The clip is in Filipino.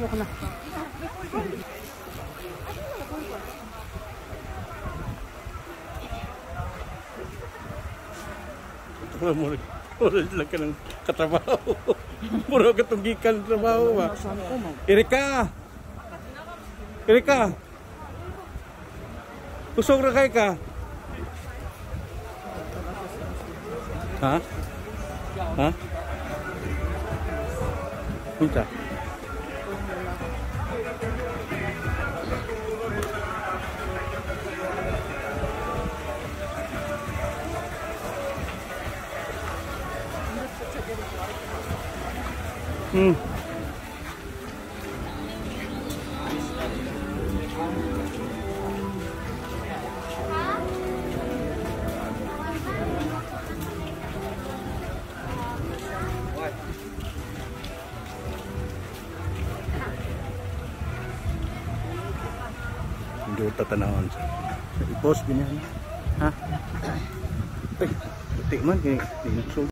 Ano ka na? Mura lang ka ng katrabaho. Mura ka tunggikan trabaho ba? Erika! Erika! Kusog na kayo ka? Ha? Ha? Punta. Hindi ko tatanawin sa i-post din yan. Ha? Ay, buti man.